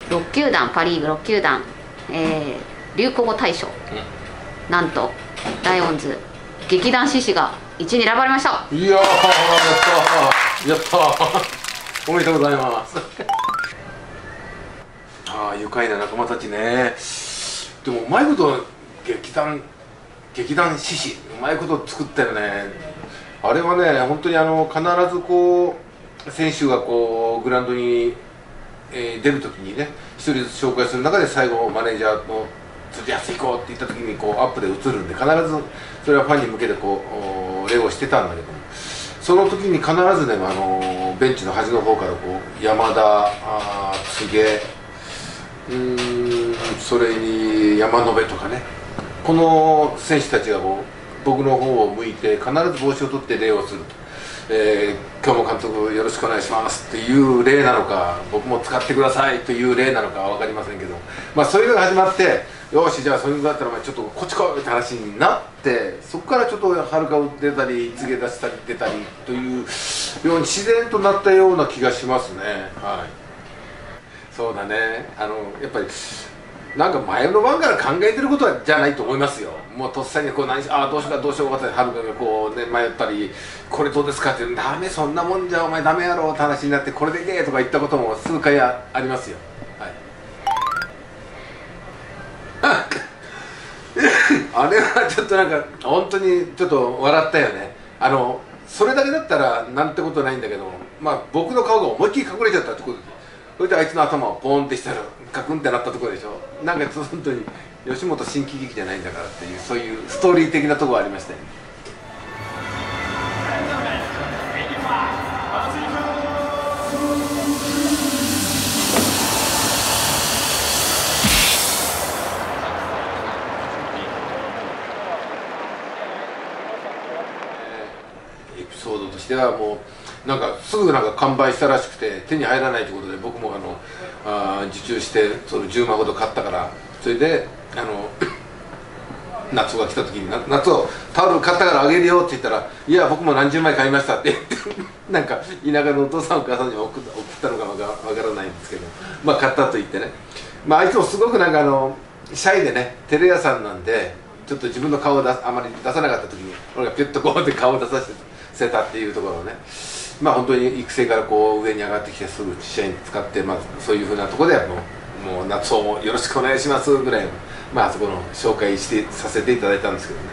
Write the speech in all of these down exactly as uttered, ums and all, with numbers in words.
ろっきゅうだん、パ・リーグろっきゅうだん、えー、流行語大賞、うん、なんとライオンズ劇団獅子がいちいに選ばれました。 いやー、やったーやったーおめでとうございますああ、愉快な仲間たちね。でもうまいこと劇団劇団獅子うまいこと作ったよね。あれはね、本当にあの必ずこう選手がこうグラウンドに、えー、出るときにね、一人ずつ紹介する中で最後マネージャーの釣りやすい行こうって言ったときにこうアップで映るんで、必ずそれはファンに向けてこう礼をしてたんだけども、その時に必ずね、あのベンチの端の方からこう山田、あ柘植、うーんそれに山野辺とかね、この選手たちがこう僕の方を向いて必ず帽子を取って礼をすると、えー、今日も監督よろしくお願いしますっていう礼なのか、僕も使ってくださいという礼なのかは分かりませんけど、まあそういうのが始まって、よしじゃあそういうのだったらお前ちょっとこっち来いって話になって、そこからちょっとはるかを出たり告げ出したり出たりというように自然となったような気がしますね。はい、そうだね、あのやっぱりなんか前の晩から考えてることはじゃないと思いますよ。もうとっさにこう何しああどうしようかどうしようかってはるかがこうね迷ったり、これどうですかって、ダメそんなもんじゃお前ダメやろって話になって、これでいけとか言ったことも数回ありますよ。はいあれはちょっとなんか本当にちょっと笑ったよね。あのそれだけだったらなんてことないんだけど、まあ僕の顔が思いっきり隠れちゃったってことで、それであいつの頭をポーンってしたらカクンってなったところでしょ。なんか本当に吉本新喜劇じゃないんだからっていう、そういうストーリー的なところがありましたよね。エピソードとしてはもうなんかすぐなんか完売したらしくて手に入らないということで、僕もあのあ受注してそのじゅうまんほど買ったから、それであの夏が来た時に「夏をタオル買ったからあげるよ」って言ったら「いや僕も何十枚買いました」って言ってなんか田舎のお父さんお母さんに送ったのかわからないんですけど、まあ買ったと言ってね、まああいつもすごくなんかあのシャイでね、テレ屋さんなんでちょっと自分の顔をあまり出さなかった時に俺がピュッとこうやって顔を出させたっていうところをね、まあ本当に育成からこう上に上がってきてすぐ試合に使って、まあ、そういうふうなところではもう「もう夏をよろしくお願いします」ぐらいの、まあそこの紹介してさせていただいたんですけどね。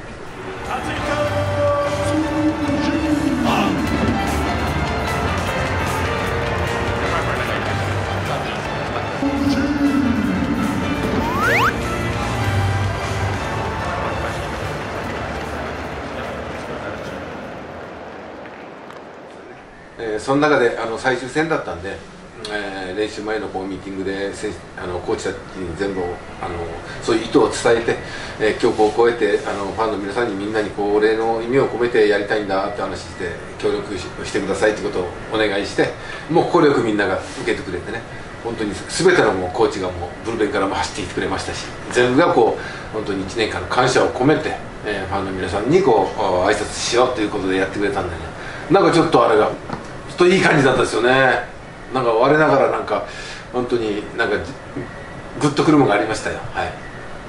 えー、その中であの最終戦だったんで、えー、練習前のこうミーティングで選手あのコーチたちに全部あのそういう意図を伝えて、えー、今日こうこうやってあのファンの皆さんにみんなにこうお礼の意味を込めてやりたいんだって話して協力してくださいってことをお願いして、もう快くみんなが受けてくれてね、本当に全てのもうコーチがもうブルペンからも走っていってくれましたし、全部がこう本当にいちねんかんの感謝を込めて、えー、ファンの皆さんにこう挨拶しようということでやってくれたんでね、なんかちょっとあれがちょっといい感じだったですよね。なんか我ながらなんか本当になんかグッとくるものがありましたよ。はい。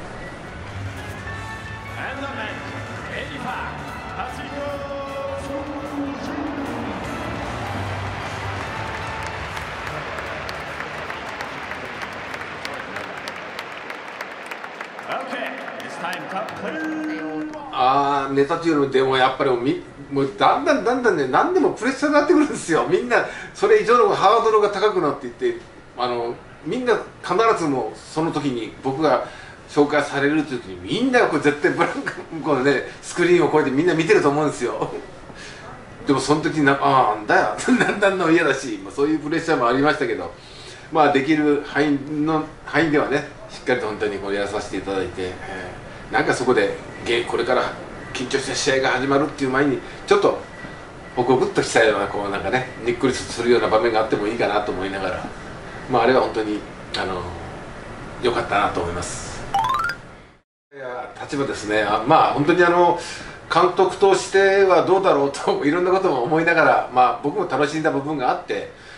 ああ、ネタというのでもやっぱりもうみもうだんだんだんだんね、何でもプレッシャーになってくるんですよ。みんなそれ以上のハードルが高くなっていって、あのみんな必ずもうその時に僕が紹介されるという時にみんなこれ絶対ブランクこのねスクリーンをこうやってみんな見てると思うんですよ。でもその時になああんだよだんだんの嫌だし、まあ、そういうプレッシャーもありましたけど、まあできる範囲の範囲ではねしっかりと本当にこうやらさせていただいて、えー、なんかそこでこれから緊張した試合が始まるっていう前にちょっとホクホクっとしたようなこうなんかねにっくりするような場面があってもいいかなと思いながら、まああれは本当にあの良かったなと思います。いや立場ですね、あまあ本当にあの監督としてはどうだろうといろんなことも思いながら、まあ僕も楽しんだ部分があって、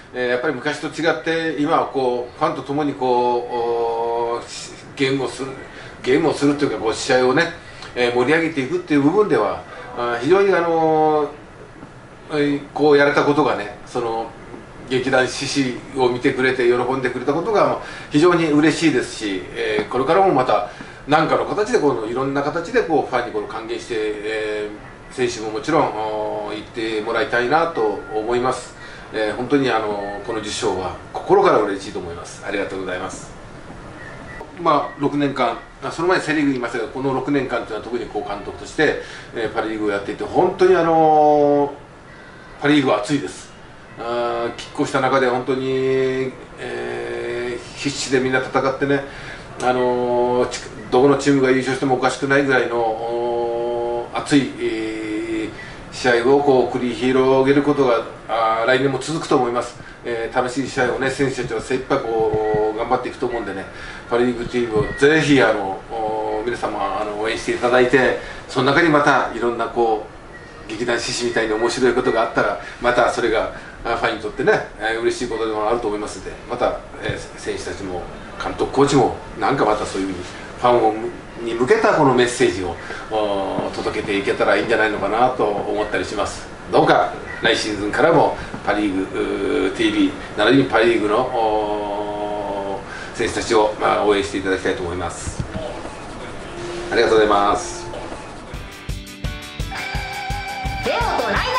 えー、やっぱり昔と違って今はこうファンと共にこうゲームをするゲームをするというかこう試合をね、えー、盛り上げていくっていう部分ではあ非常にあのー、こうやれたことがね、その劇団獅子を見てくれて喜んでくれたことが非常に嬉しいですし、えー、これからもまた何かの形でこのいろんな形でこうファンにこの還元して、えー、選手ももちろん言ってもらいたいなと思います。えー、本当にあのこの受賞は心から嬉しいと思います。ありがとうございます。まあ、ろくねんかん、その前にセ・リーグにいましたが、このろくねんかんというのは特にこう監督として、えー、パ・リーグをやっていて本当にあのー、パ・リーグは熱いです。あ拮抗した中で本当に、えー、必死でみんな戦ってね、あのー、どこのチームが優勝してもおかしくないぐらいの熱い、えー、試合をこう繰り広げることがあ来年も続くと思います。えー、楽しい試合をね、選手たちは精一杯こう頑張っていくと思うんでね、パ・リーグチームをぜひあの皆様あの応援していただいて、その中にまたいろんなこう劇団獅子みたいに面白いことがあったら、またそれがファンにとってね、えー、嬉しいことでもあると思いますので、また、えー、選手たちも監督コーチもなんかまたそういうファンをに向けたこのメッセージを届けていけたらいいんじゃないのかなと思ったりします。どうか来シーズンからもパ・リーグ ティービー 並びにパ・リーグの選手たちを、まあ、応援していただきたいと思います。ありがとうございます。 レオとライ